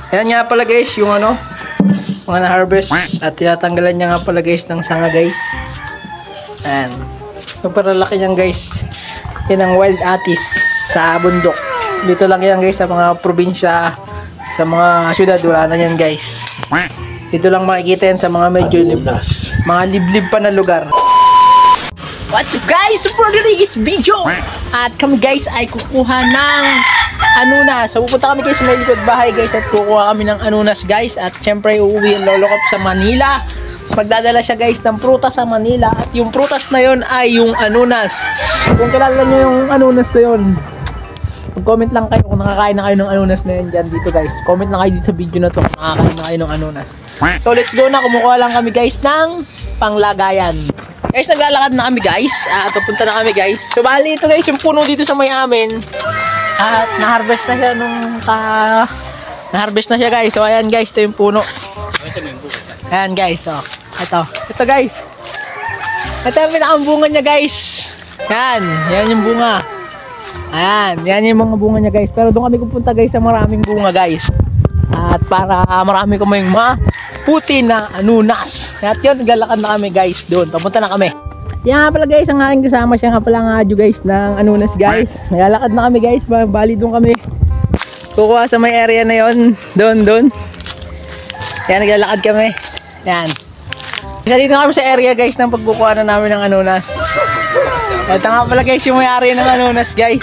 Ayan nga pala guys, yung ano, mga na-harvest. At tinatanggalan niya nga pala guys ng sanga guys. Ayan. Super laki niyan guys. Yan ang wild atis sa bundok. Dito lang yan guys sa mga probinsya. Sa mga syudad, wala na yan guys. Dito lang makikita yan sa mga medyo mga liblib pa na lugar. What's up guys? For today's video, at kami guys ay kukuha ng anunas. So pupunta kami guys sa may likod bahay guys at kukuha kami ng anunas guys. At syempre uuwi ang lolo ko sa Manila. Magdadala siya guys ng prutas sa Manila. At yung prutas na yon ay yung anunas. Kung kilala nyo yung anunas na yon, mag-comment lang kayo kung nakakain na kayo ng anunas na yan dyan dito guys. Comment lang kayo dito sa video na to kung nakakain na kayo ng anunas. So let's go na, kumukuha lang kami guys ng panglagayan. Guys, naglalakad na kami guys. Pupunta na kami guys. So bali ito guys yung puno dito sa may amin. At na-harvest na siya na-harvest na siya guys. So ayan guys, ito yung puno. Ayan guys, so ito guys. Ito yung pinakambunga niya guys. Yan yung bunga. Ayan, yan yung mga bunga niya guys. Pero doon kami pupunta guys sa maraming bunga guys. At para marami kaming puti na anunas. At yun, naglalakad na kami guys doon. Papunta na kami. Yan nga pala guys, ang aking kasama siya nga pala nga guys ng anunas guys. Naglalakad na kami guys. Bali doon kami kukuha sa may area na yon. Doon. Yan, naglalakad kami. Yan. Isa dito kami sa area guys ng pagkukuha na namin ng anunas. Ito nga pala guys yung may-ari ng anunas guys.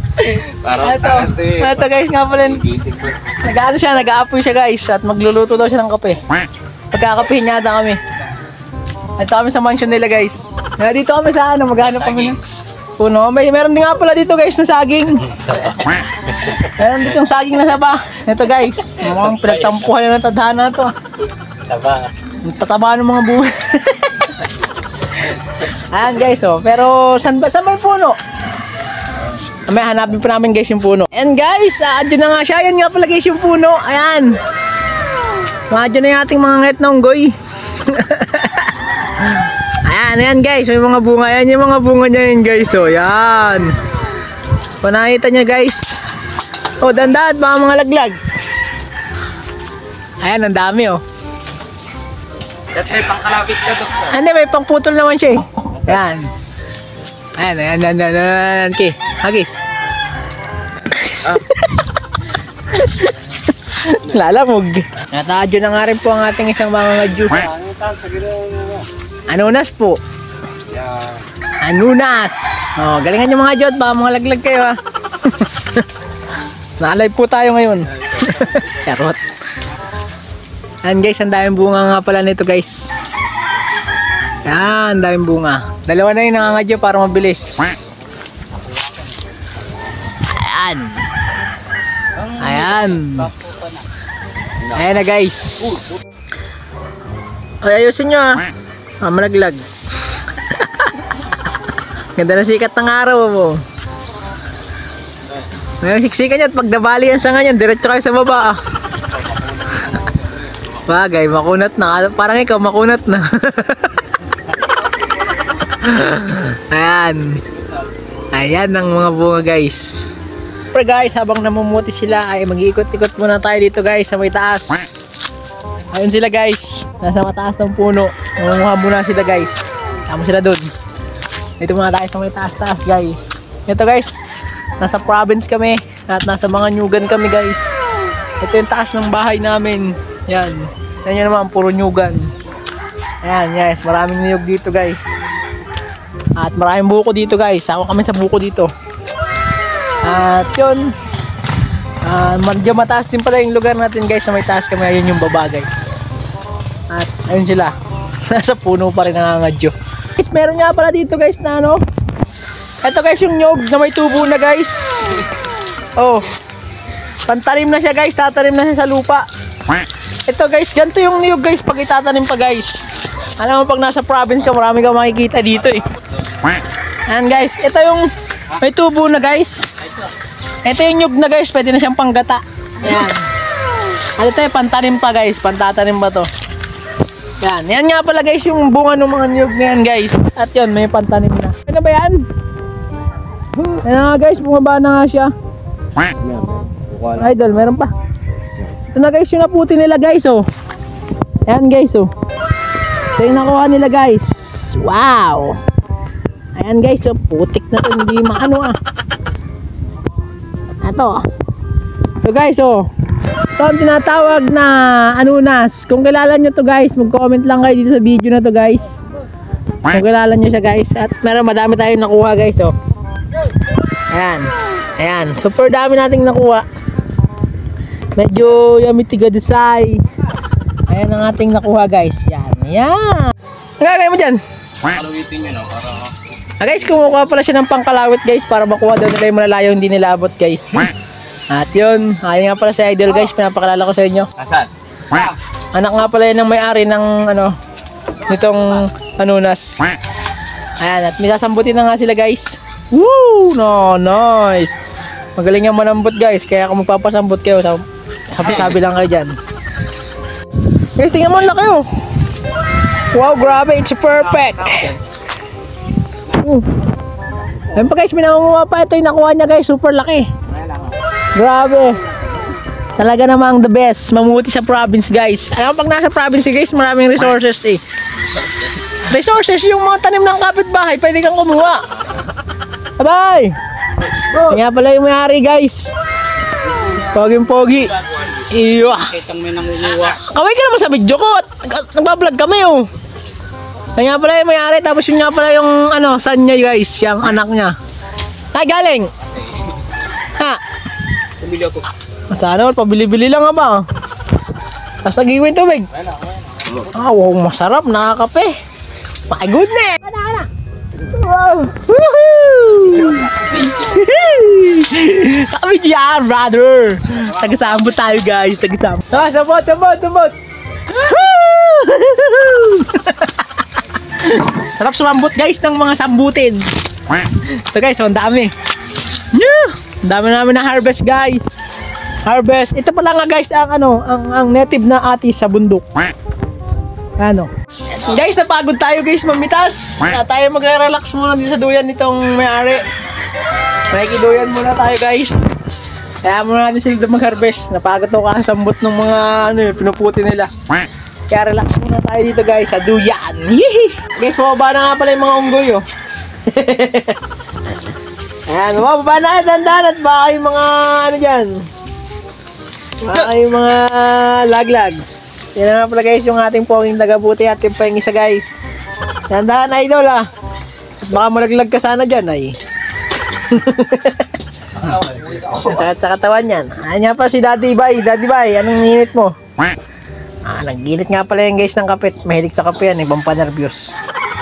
Ito guys nga pala. Nag-aapoy siya guys. At magluluto daw siya ng kape. Pagkakapihin niya ata kami. Ito kami sa mansion nila guys. Dito kami sa maghanap kami ng puno. Meron din nga pala dito guys na saging. Meron dito yung saging na saba. Ito guys, mukhang pinagtampuhan na ng tadhana to. Tataba ng mga bunga. Ayan guys, pero saan may puno? May hanapin pa namin guys yung puno. And guys, adyo na nga siya. Yan nga pala guys yung puno. Ayan. Adyo na yung ating mga ngayat na unggoy. Ayan guys, may mga bunga. Ayan yung mga bunga niya yun guys. Yan. Panakita niya guys. Dandahan, mga laglag. Ayan, ang dami At may pangkalapit ka doktor. Hindi, may pangputol naman siya Ayan. Ayan. Okay, hagis. Lalamog. Natadyo na nga rin po ang ating isang mga ngadyo. Anunas po. Anunas. Galingan nyo mga jod, baka mga laglag kayo Nalive po tayo ngayon. Charot. Ayan guys, ang daming bunga nga pala nito guys. Yan, daming bunga. Dalawa na yung nangangadyo para mabilis. Ayan na guys. Ayusin nyo malaglag. Ganda na sikat ng araw mo. Ngayon siksikan nyo at pag nabali ang sanga nyo, diretso kayo sa baba Bagay, makunat na. Parang ikaw makunat na. Ayan ang mga bunga guys. Pero guys, habang namumuti sila ay mag-iikot-ikot muna tayo dito guys sa may taas. Ayun sila guys, nasa mataas ng puno. Mamumuha muna sila guys. Tama sila dun. Dito muna tayo sa may taas-taas guys. Ito guys, nasa province kami at nasa mga nyugan kami guys. Ito yung taas ng bahay namin. Yan. Yan yun naman, puro nyugan. Ayan guys, maraming niyog dito guys. At maraming buko dito guys. Ako kami sa buko dito. At yun, medyo mataas din pala yung lugar natin guys. Sa may taas kami, ayun yung baba guys. At ayun sila. Nasa puno pa rin nangangadyo. Guys, meron nga pala dito guys na ito guys yung nyog na may tubo na guys. Pantanim na siya guys. Tatanim na siya sa lupa. Ito guys, ganito yung niyog guys pag itatanim pa guys. Alam mo pag nasa province ka, marami kang makikita dito Ayan guys, ito yung may tubo na guys. Ito yung nyug na guys, pwede na siyang panggata. Ayan. At ito yung pantanim pa guys, pantatanim pa to. Yan nga pala guys yung bunga ng mga nyug na yan guys. At yun, may pantanim na. Ano ba yan? Ayan nga guys, bumaba na nga siya. Idol, meron pa. Ito na guys yung naputi nila guys oh. Ayan guys oh. Ito yung nakuha nila guys. Wow. Ayan guys oh. Putik na to. Hindi maano ah. Ito. So guys oh. Ito ang tinatawag na anunas. Kung kilala nyo to guys, mag-comment lang kayo dito sa video na to guys. Kung kilala nyo siya guys. At meron madami tayong nakuha guys oh. Ayan. Ayan. Super dami nating nakuha. Medyo yamitiga desay. Ayan ang ating nakuha guys. Yan. Yan. Ang gagawin mo dyan? Kalawitin nyo na para... Guys, kumukuha pala siya ng pangkalawit guys para makuha daw nila yung malalayo hindi nila abot guys. At yun, ayun nga pala si Idol guys, pinapakilala ko sa inyo. Asan? Anak nga pala yun ng may-ari ng ano, nitong anunas. Ayan, at may sasambutin na nga sila guys. Woo! No, nice! Magaling yung manambot guys, kaya kung magpapasambot kayo, sabi lang kayo dyan. Guys, tingnan mo ang laki oh. Wow, grabe, it's perfect! Ayan pa guys, minamumuha pa ito yung nakuha niya guys, super laki. Grabe. Talaga namang the best. Mamuti sa province guys. Alam pag nasa province guys, maraming resources eh. Resources yung mga tanim ng kapitbahay, pwede kang kumuha. Bye-bye. Kaya pala yung may-ari guys. Poging-pogi. Iya. Kitang may nangunguha. Kaway ka naman sa video ko. Nagbablog kami oh. Kaya pala yung may-ari, tapos yun nga pala yung ano, son niya guys, yung anak niya. Ay, galing. Ha? Pumili ako. Sana pabili-bili lang nga ba? Tapos nagiwin tubig. Ah, wow, masarap, nakakape. My goodness! Wow! Woohoo! Kami dyan, brother! Tagasambot tayo guys, tagasambot. Ah, sabot! Sarap sumambot guys ng mga sambutin. Ito guys, ang dami. Yeah! Ang dami namin na harvest guys. Harvest. Ito pala nga guys ang ano, ang native na atis sa bundok. Ano? Guys, napagod tayo guys mamitas. Tayo magre-relax muna dito sa duyan nitong may-ari. Makikiduyan muna tayo guys. Kaya muna natin sila mag-harvest. Napagod ako kasambot ng mga ano, pinuputi nila. Kaya relax muna tayo dito guys sa duyan. Yee! Guys, mababa na nga pala yung mga unggoy oh. Ayan, mababa na dandan at baka yung mga ano dyan. Baka yung mga laglags. Yan na nga pala guys yung ating ponging tagabuti at yung pa yung isa guys. Dandan idol ah. At baka malaglag ka sana dyan ay. Sakit sa katawan yan. Ayan nga pala si Daddy Bay. Daddy Bay, anong minute mo? Nagginit nga pala yung guys ng kapit. Mahilig sa kape yan, ibang pa-nervyos.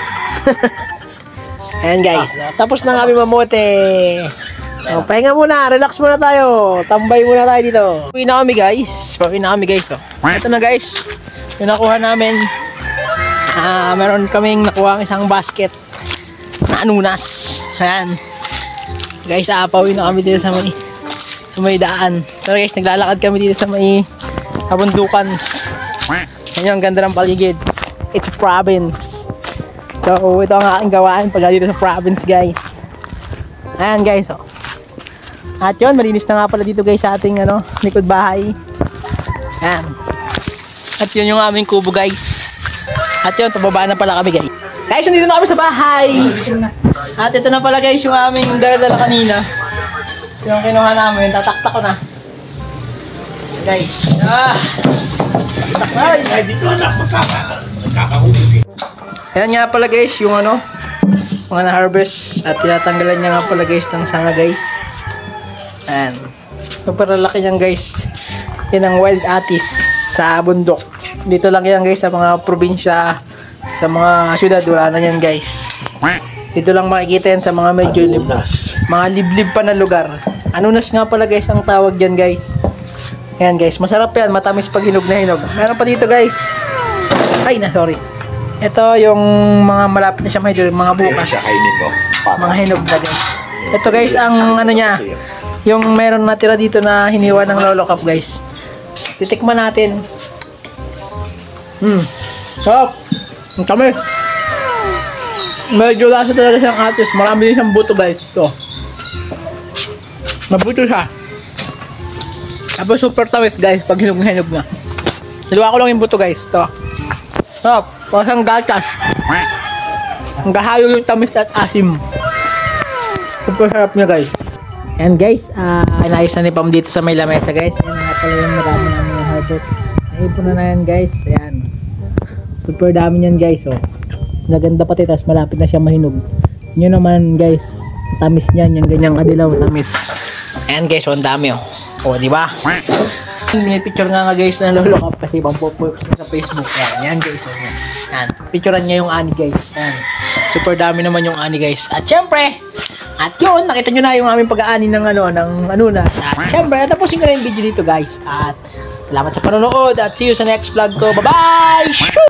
Ayan guys, tapos na kami mamote. Pahinga muna, relax muna tayo. Tambay muna tayo dito. Pauwi na kami guys. Oh. Ito na guys, yung nakuha namin. Meron kaming nakuha isang basket na anunas. Ayan. Guys, pauwi na kami dito sa may daan. So guys, naglalakad kami dito sa may kabundukan. Yan yung ganda ng paligid. It's a province. So ito ang aking gawain pag dito sa province guys. Ayan guys oh. At yun, malinis na nga pala dito guys sa ating ano, likod bahay. Ayan. At yun yung aming kubo guys. At yun, pababa na pala kami guys. Guys, nandito na kami sa bahay. At ito na pala guys yung aming dala-dala kanina. Yung kinuha namin, tataktak ko na. Guys. Ay, dito na magkakahuli. Ayan nga pala guys yung ano, mga na-harvest at tinatanggalan niya nga pala guys ng sanga guys. Ayan. Super laki niyan guys. Yan ang wild atis sa bundok. Dito lang yan guys sa mga probinsya, sa mga syudad wala na yan guys. Dito lang makikita yan sa mga medyo mga liblib pa na lugar. Anunas nga pala guys ang tawag dyan guys. Ayan guys, masarap yan, matamis pag hinog na hinog. Meron pa dito guys. Ay na, sorry. Ito yung mga malapit na siya mga bukas. Mga hinog na guys. Ito guys ang ano niya, yung meron natira dito na hiniwa ng lolo cup guys. Titikman natin. Sarap. Ang tami. Medyo lasa talaga siyang atis. Marami din siyang buto guys. Ito. Mabuto siya. Tapos super tamis guys pag hinog na. Niluwa ko lang yung buto guys. Ito. So, parang gatas. Ang gahayo yung tamis at asim. Super sarap niya guys. And guys, inayos na ni Pam dito sa may lamesa guys. Yan nga pala yung marami namin yung harvest. Naipon na yan guys. Ayan. Super dami niyan guys. Oh. Naganda pati tapos malapit na siya mahinog. Yun naman guys. Tamis niyan. Yung ganyang kadilaw. Tamis. Ayan guys. Oh, ang dami oh. Oh, di ba? May picture nga guys na lolo up kasi pampopost sa Facebook. Yan guys. Oh, yan. Picturean niya yung ani guys. Yan. Super dami naman yung ani guys. At syempre, at yun, nakita nyo na yung aming pag-aani ng anunas. At syempre, tapusin ko na yung video dito guys. At salamat sa panonood at see you sa next vlog ko. Bye-bye!